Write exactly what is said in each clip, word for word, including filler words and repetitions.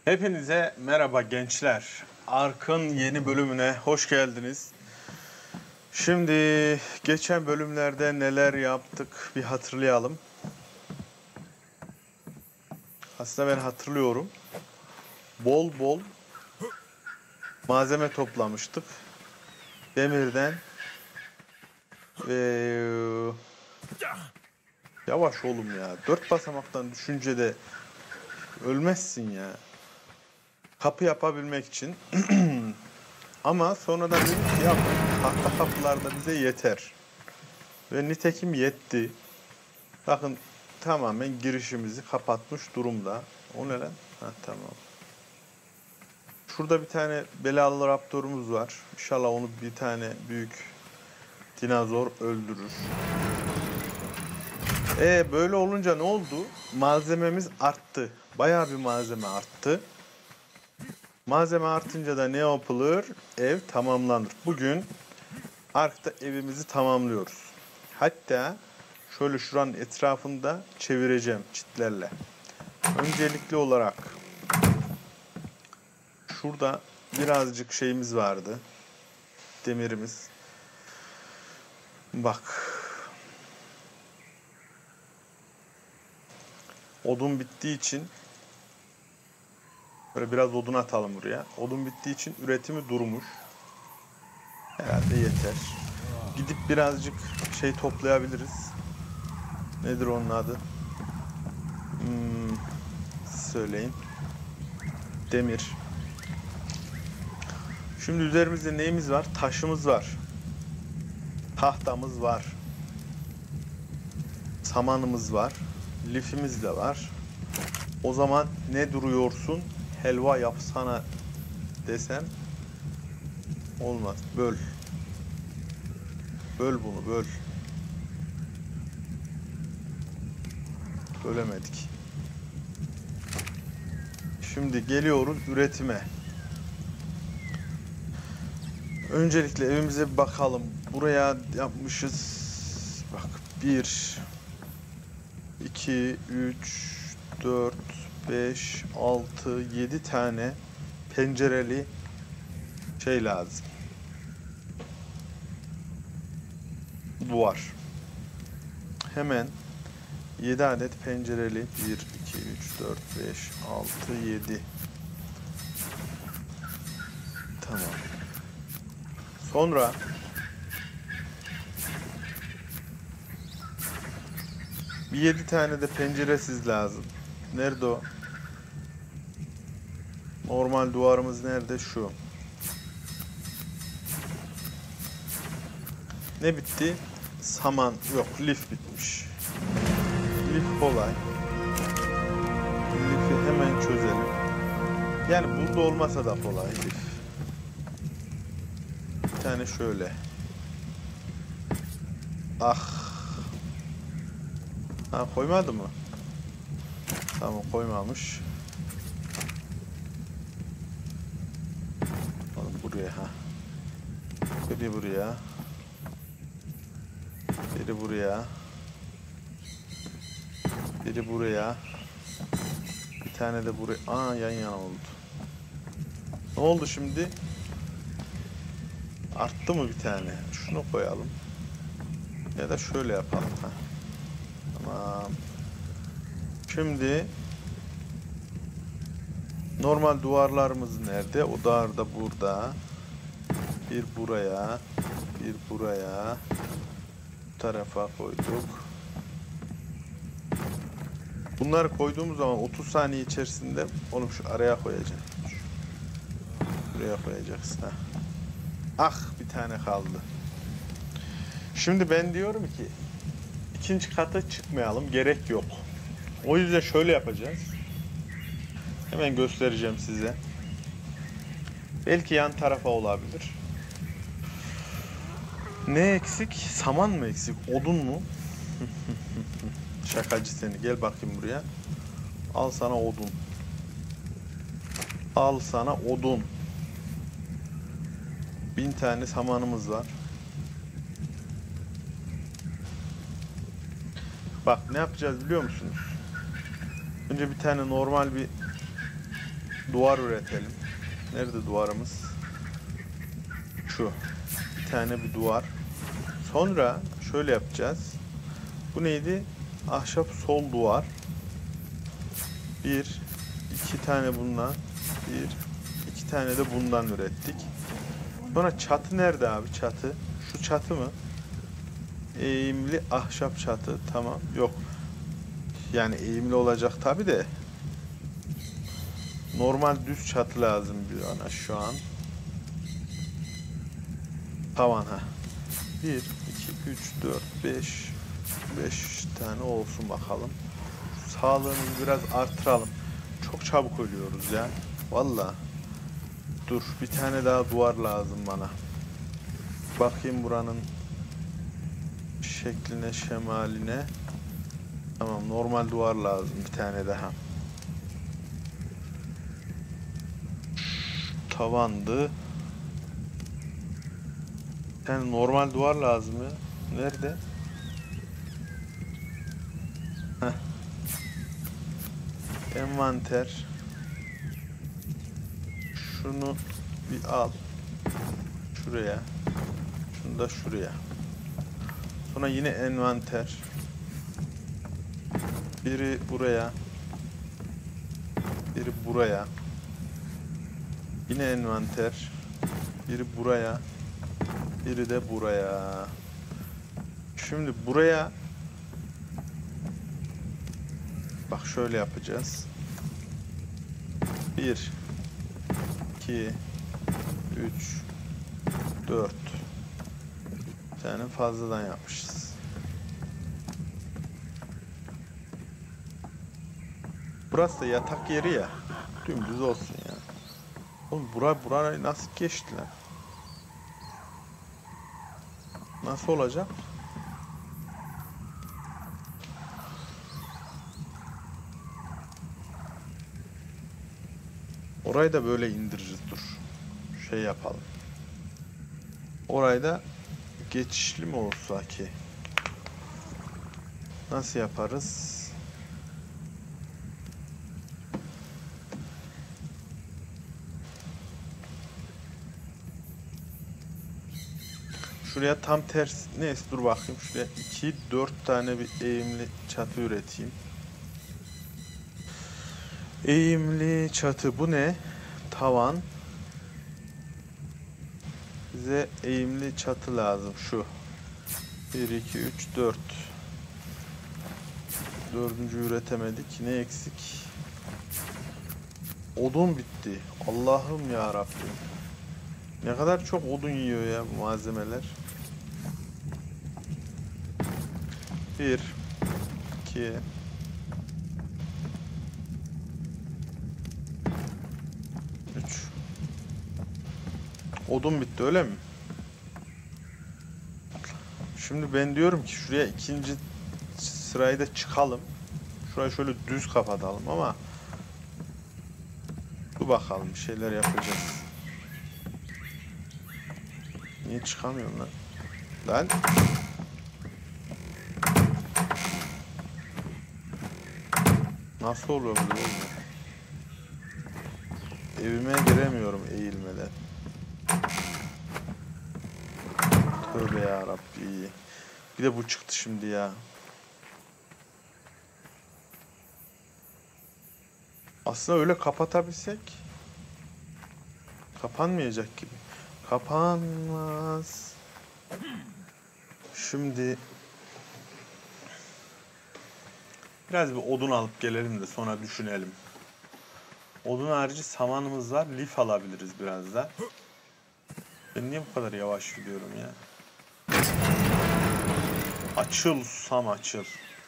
Hepinize merhaba gençler. Ark'ın yeni bölümüne hoş geldiniz. Şimdi geçen bölümlerde neler yaptık bir hatırlayalım. Aslında ben hatırlıyorum. Bol bol malzeme toplamıştık. Demirden ve yavaş oğlum ya. Dört basamaktan düşünce de ölmezsin ya. Kapı yapabilmek için. Ama sonradan dedik ki ya tahta kapılar da bize yeter. Ve nitekim yetti. Bakın tamamen girişimizi kapatmış durumda. O ne lan? Ha, tamam. Şurada bir tane belalı raptorumuz var. İnşallah onu bir tane büyük dinozor öldürür. E böyle olunca ne oldu? Malzememiz arttı. Bayağı bir malzeme arttı. Malzeme artınca da ne yapılır? Ev tamamlanır. Bugün Ark'ta evimizi tamamlıyoruz. Hatta şöyle şuranın etrafında çevireceğim çitlerle. Öncelikli olarak şurada birazcık şeyimiz vardı. Demirimiz. Bak. Odun bittiği için böyle biraz odun atalım buraya. Odun bittiği için üretimi durmuş. Herhalde yeter. Gidip birazcık şey toplayabiliriz. Nedir onun adı? Hmm, söyleyin. Demir. Şimdi üzerimizde neyimiz var? Taşımız var. Tahtamız var. Samanımız var. Lifimiz de var. O zaman ne duruyorsun? Helva yapsana desem olmaz. Böl. Böl bunu, böl. Bölemedik. Şimdi geliyoruz üretime. Öncelikle evimize bir bakalım. Buraya yapmışız. Bak bir, iki, üç, dört, beş, altı, yedi tane pencereli şey lazım. Duvar. Hemen yedi adet pencereli bir, iki, üç, dört, beş, altı, yedi. Tamam. Sonra bir yedi tane de penceresiz lazım. Nerede o? Normal duvarımız nerede? Şu. Ne bitti? Saman. Yok, lif bitmiş. Lif kolay. Lifi hemen çözelim. Yani burada olmasa da kolay lif. Bir tane şöyle. Ah. Ha, koymadı mı? Tamam, koymamış. Oğlum buraya ha. Biri buraya. Biri buraya. Biri buraya. Bir tane de buraya. Aa, yan yana oldu. Ne oldu şimdi? Arttı mı bir tane? Şunu koyalım. Ya da şöyle yapalım. Ha. Tamam. Şimdi normal duvarlarımız nerede? O duvar da burada. Bir buraya. Bir buraya. Bu tarafa koyduk. Bunları koyduğumuz zaman otuz saniye içerisinde onu şu araya koyacağım. Buraya koyacaksın. Ha. Ah, bir tane kaldı. Şimdi ben diyorum ki ikinci kata çıkmayalım. Gerek yok. O yüzden şöyle yapacağız. Hemen göstereceğim size. Belki yan tarafa olabilir. Ne eksik? Saman mı eksik? Odun mu? Şakacı seni. Gel bakayım buraya. Al sana odun. Al sana odun. Bin tane samanımız var. Bak ne yapacağız biliyor musunuz? Önce bir tane normal bir duvar üretelim. Nerede duvarımız? Şu. Bir tane bir duvar. Sonra şöyle yapacağız. Bu neydi? Ahşap sol duvar. Bir, iki tane bundan. Bir, iki tane de bundan ürettik. Sonra çatı nerede abi çatı? Şu çatı mı? Eğimli ahşap çatı. Tamam. Yok. Yani eğimli olacak tabi de. Normal düz çatı lazım bir ana şu an. Tavan ha. bir, iki, üç, dört, beş. beş tane olsun bakalım. Sağlığımızı biraz artıralım. Çok çabuk ölüyoruz ya. Vallahi. Dur bir tane daha duvar lazım bana. Bakayım buranın şekline, şemaline. Tamam, normal duvar lazım bir tane daha. Tavandı. Bir tane normal duvar lazım ya. Nerede? Heh. Envanter. Şunu bir al. Şuraya. Şunu da şuraya. Sonra yine envanter. Biri buraya. Biri buraya. Yine envanter. Biri buraya. Biri de buraya. Şimdi buraya bak şöyle yapacağız. Bir, iki, üç, dört. Bir tane fazladan yapmışız. Burası da yatak yeri ya. Dümdüz olsun ya. Oğlum bura buraya nasıl geçti lan? Nasıl olacak? Orayı da böyle indireceğiz, dur. Şey yapalım. Orayı da geçişli mi olsa ki? Nasıl yaparız? Şuraya tam ters, neyse dur bakayım, şuraya iki dört tane bir eğimli çatı üreteyim. Eğimli çatı bu ne? Tavan. Bize eğimli çatı lazım şu. bir, iki, üç, dört. Dördüncü üretemedik. Ne eksik? Odun bitti. Allah'ım ya Rabbim. Ne kadar çok odun yiyor ya bu malzemeler. Bir, iki, üç. Odun bitti öyle mi? Şimdi ben diyorum ki şuraya ikinci sırayı da çıkalım. Şurayı şöyle düz kapatalım ama dur bakalım, bir şeyler yapacağız. Niye çıkamıyorum lan? Lan. Nasıl oluyor bu oğlum? Evime giremiyorum eğilmeden. Tövbe ya Rabbi. Bir de bu çıktı şimdi ya. Aslında öyle kapatabilsek kapanmayacak gibi. Kapanmaz. Şimdi biraz bir odun alıp gelelim de sonra düşünelim. Odun harici samanımız var. Lif alabiliriz biraz da. Ben niye bu kadar yavaş gidiyorum ya? Açıl susam açıl.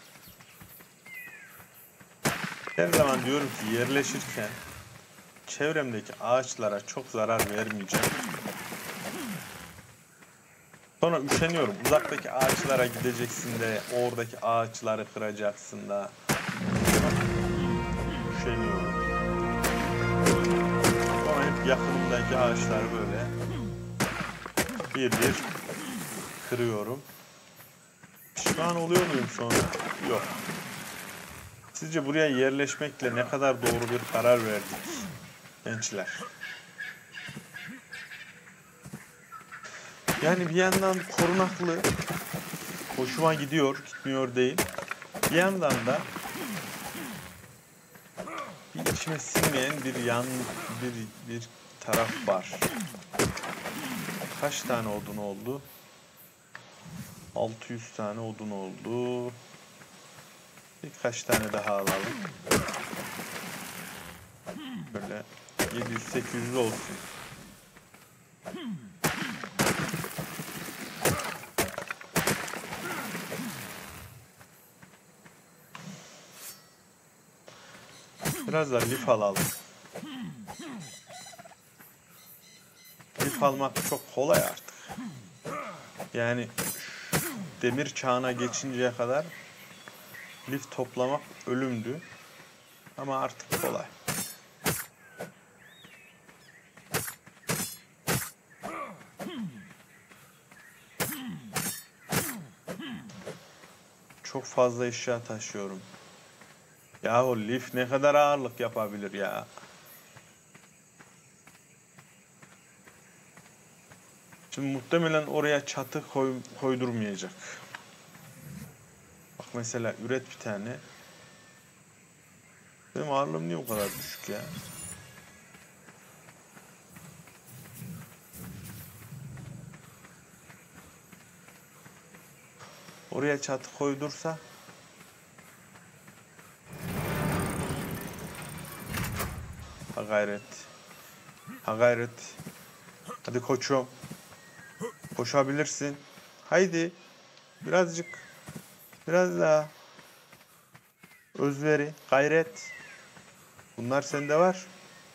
Her zaman diyorum ki yerleşirken çevremdeki ağaçlara çok zarar vermeyeceğim. Sonra üşeniyorum. Uzaktaki ağaçlara gideceksin de oradaki ağaçları kıracaksın da. Üşeniyorum. Sonra hep yakınımdaki ağaçları böyle bir bir kırıyorum. Pişman oluyor muyum sonra? Yok. Sizce buraya yerleşmekle ne kadar doğru bir karar verdik? gençler. Yani bir yandan korunaklı, hoşuma gidiyor, gitmiyor değil. Bir yandan da bir içime sinmeyen bir yan, bir, bir taraf var. Kaç tane odun oldu? altı yüz tane odun oldu. Birkaç tane daha alalım. Böyle yedi yüz sekiz yüz olsun. Biraz da lif alalım. Lif almak çok kolay artık. Yani demir çağına geçinceye kadar lif toplamak ölümdü. Ama artık kolay. Çok fazla eşya taşıyorum. Yahu lif ne kadar ağırlık yapabilir ya. Şimdi muhtemelen oraya çatı koy, koydurmayacak. Bak mesela üret bir tane. Benim ağırlığım niye o kadar düşük ya? Oraya çatı koydursa ha gayret. Ha gayret. Hadi koçum. Koşabilirsin. Haydi. Birazcık. Biraz daha. Özveri. Gayret. Bunlar sende var.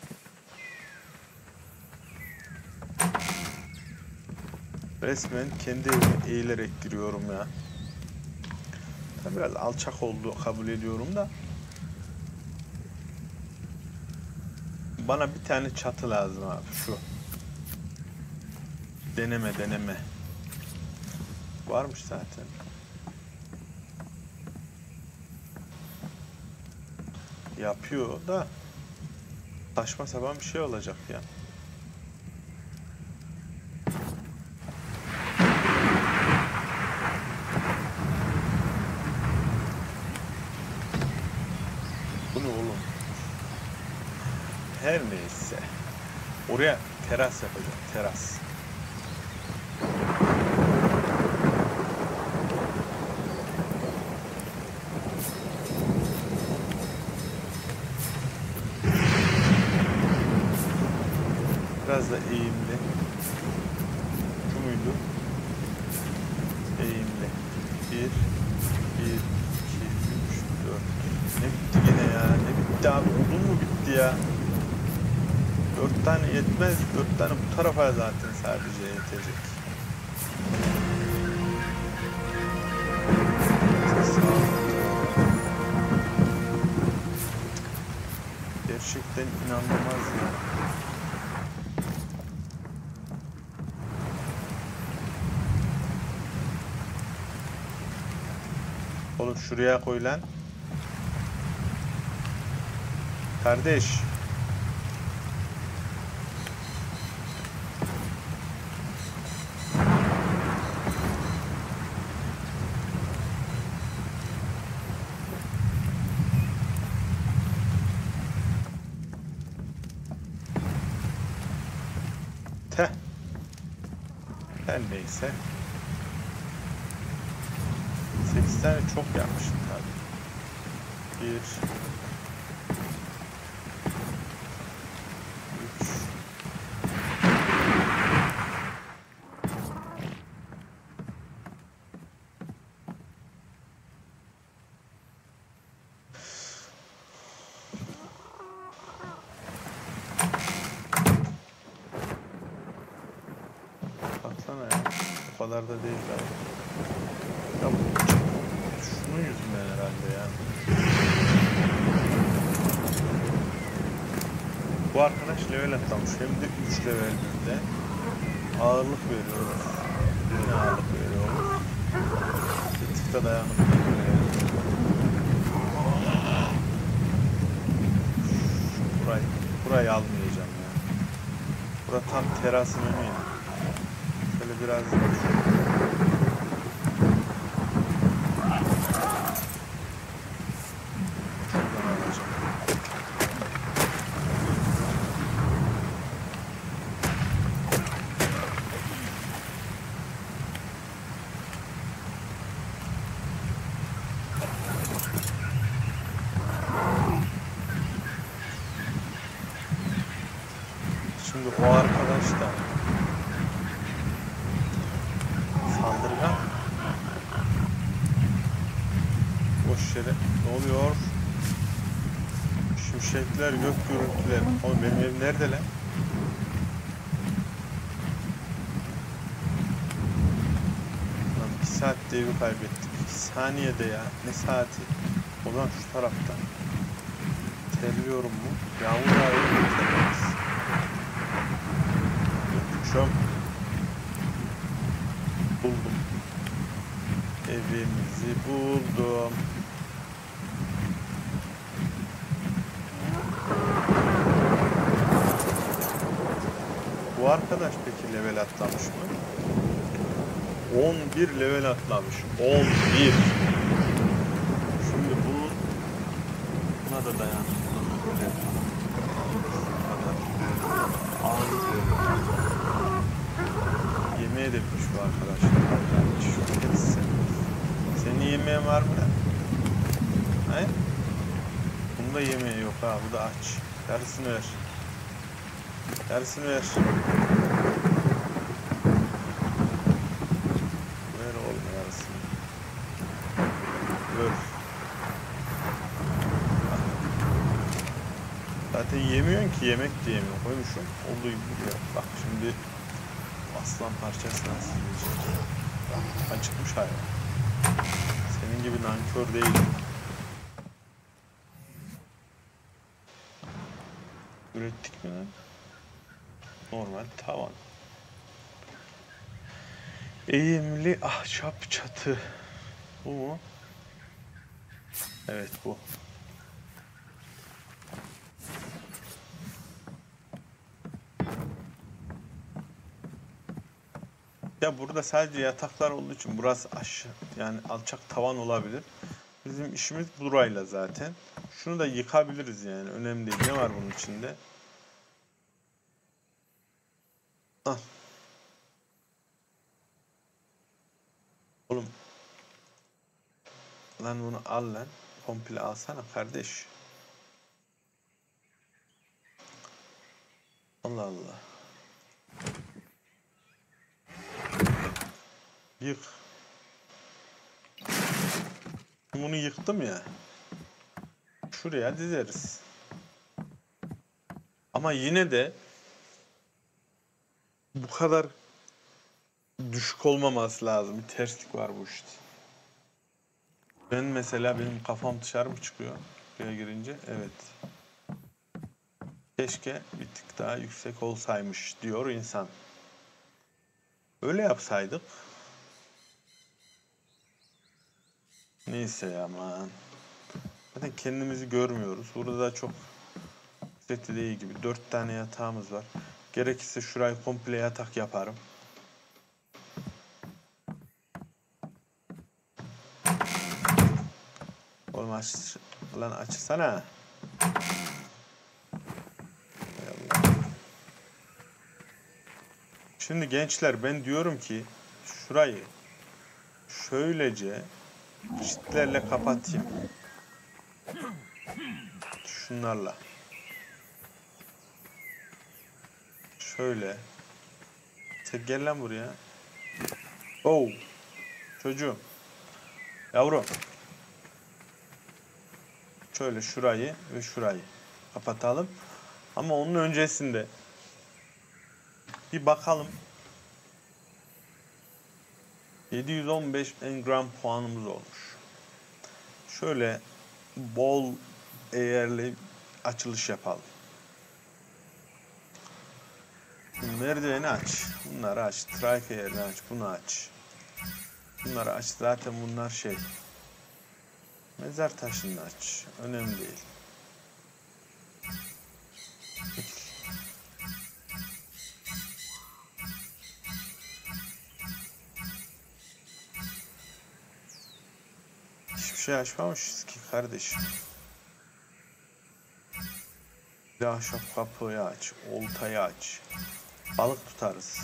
Resmen kendi evime eğilerek giriyorum ya. Tabii biraz alçak oldu kabul ediyorum da. Bana bir tane çatı lazım abi şu. Deneme deneme. Varmış zaten. Yapıyor da saçma sapan bir şey olacak ya. Bu ne oğlum? Her neyse. Oraya teras yapacağım. Teras. Biraz da eğimli. Şu muydu? Eğimli. Bir, bir, iki, üç, dört. Ne bitti gene ya? Ne bitti abi? Odun mu bitti ya? Dört tane yetmez. Dört tane bu tarafa zaten sadece yetecek. Gerçekten inanılmaz ya. Oğlum şuraya koy lan. Kardeş. Teh. Her neyse. sekiz tane çok yapmışım tabii. Bir. Üç. Baksana ya. O kadar da değil abi. Ya bu şunun yüzünden herhalde ya. Bu arkadaş level atlamış. Hem de üç level birde. Ağırlık veriyoruz. Yine ağırlık veriyoruz. Bir tık da dayanıklı. Burayı, burayı almayacağım. Burası tam terasın önü ya. Şöyle biraz şuradan alacağım. Şimdi o arkadaş da saldırgan. Boş yere. Ne oluyor? Şimşekler, gök gürültüler. Oğlum benim evim nerede lan? Lan bir saatte evi kaybettik. İki saniyede ya. Ne saati? O zaman şu taraftan. Terliyorum mu? Yağmur yağıyor mu? Terliyoruz. Şöm. Buldum. Evimizi buldum. Bu arkadaş peki level atlamış mı? on bir level atlamış. on bir. Şimdi bunu buna da dayanmış. Ağırlık veriyor. Yemeğe de bitmiş bu arkadaşlar. Senin yemeğin var mı? He? Bunda yemeği yok ha. Bu da aç. Yarısını ver. Yarısını ver. Ver oğlum yarısını. Ver. Zaten yemiyorsun ki, yemek de yemiyor. Koymuşum. Olduğu gibi duruyor. Bak şimdi aslan parçası nasıl yiyecek. Acıkmış hayvan. Senin gibi nankör değil. Ürettik mi lan? Normal tavan. Eğimli ahşap çatı. Bu mu? Evet bu. Ya burada sadece yataklar olduğu için burası aşağı yani alçak tavan olabilir. Bizim işimiz burayla zaten. Şunu da yıkabiliriz yani. Önemli değil. Ne var bunun içinde? Al. Oğlum. Lan bunu al lan. Komple alsana kardeş. Allah Allah. Yık. Bunu yıktım ya. Şuraya dizeriz. Ama yine de bu kadar düşük olmaması lazım. Bir terslik var bu işte. Ben mesela benim kafam dışarı mı çıkıyor? Buraya girince evet. Keşke bir tık daha yüksek olsaymış diyor insan. Öyle yapsaydık. Neyse ya aman. Zaten kendimizi görmüyoruz. Burada da çok seti değil gibi. Dört tane yatağımız var. Gerekirse şurayı komple yatak yaparım. Oğlum aç. Lan açsana. Şimdi gençler ben diyorum ki şurayı şöylece çitlerle kapatayım. Şunlarla. Şöyle. Sen gel lan buraya. Oh. Çocuğum. Yavrum. Şöyle şurayı ve şurayı kapatalım. Ama onun öncesinde bir bakalım. yedi yüz on beş engram puanımız olmuş. Şöyle bol eğerli açılış yapalım. Merdiveni aç. Bunları aç. Trike eğerini aç. Bunu aç. Bunları aç. Zaten bunlar şey. Mezar taşını aç. Önemli değil. Hiçbir şey açmamışız ki kardeşim. Bir ahşap kapıyı aç, oltayı aç. Balık tutarız.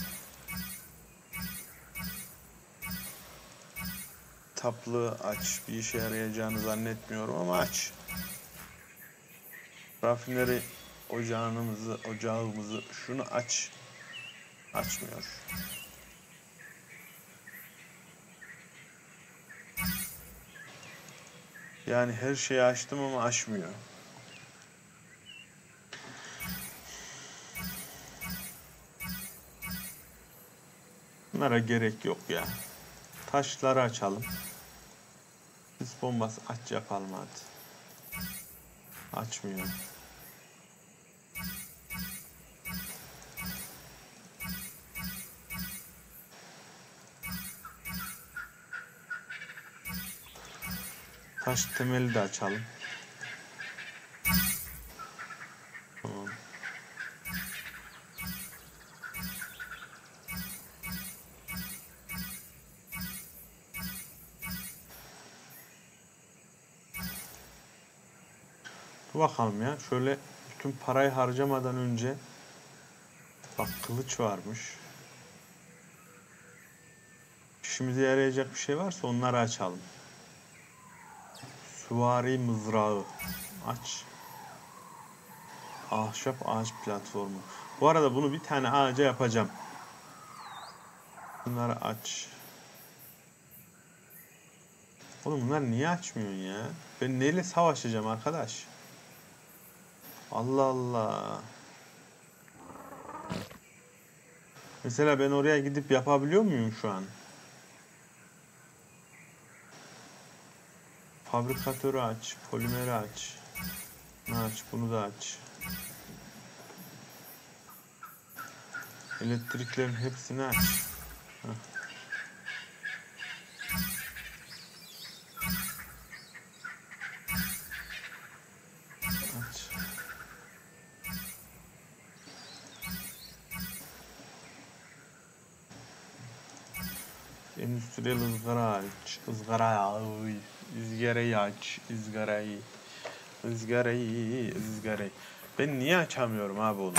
Taplığı aç. Bir işe yarayacağını zannetmiyorum ama aç. Rafineri ocağımızı, ocağımızı şunu aç. Açmıyor. Yani her şeyi açtım ama açmıyor. Bunlara gerek yok ya. Taşları açalım. Sis bombası aç yapalım hadi. Açmıyor. Taş temeli de açalım. Tamam. Dur bakalım ya. Şöyle bütün parayı harcamadan önce bak kılıç varmış. İşimize yarayacak bir şey varsa onları açalım. Süvari mızrağı aç. Ahşap ağaç platformu. Bu arada bunu bir tane ağaca yapacağım. Bunları aç. Oğlum bunlar niye açmıyorsun ya? Ben neyle savaşacağım arkadaş? Allah Allah. Mesela ben oraya gidip yapabiliyor muyum şu an? Fabrikatörü aç. Polimeri aç. Bunu aç. Bunu da aç. Elektriklerin hepsini aç. Heh. Aç. Endüstriyel ızgara aç. Izgara oy. Izgarayı aç. Izgarayı. Izgarayı. Izgarayı. Ben niye açamıyorum abi onu?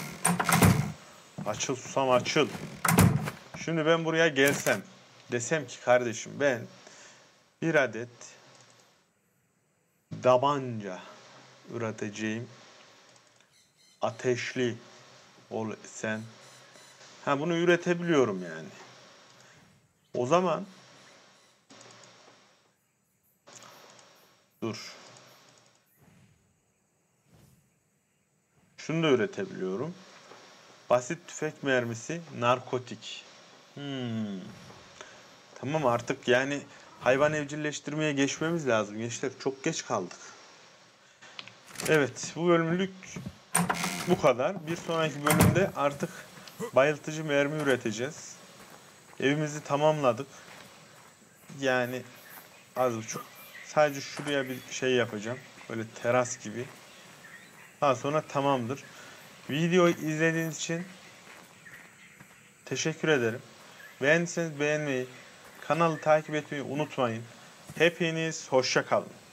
Açıl susam açıl. Şimdi ben buraya gelsem. Desem ki kardeşim ben bir adet tabanca üreteceğim. Ateşli ol sen. Ha bunu üretebiliyorum yani. O zaman dur. Şunu da üretebiliyorum. Basit tüfek mermisi, narkotik. Hmm. Tamam artık yani hayvan evcilleştirmeye geçmemiz lazım gençler. Çok geç kaldık. Evet, bu bölümlük bu kadar. Bir sonraki bölümde artık bayıltıcı mermi üreteceğiz. Evimizi tamamladık. Yani az buçuk. Sadece şuraya bir şey yapacağım. Böyle teras gibi. Daha sonra tamamdır. Videoyu izlediğiniz için teşekkür ederim. Beğendiyseniz beğenmeyi, kanalı takip etmeyi unutmayın. Hepiniz hoşça kalın.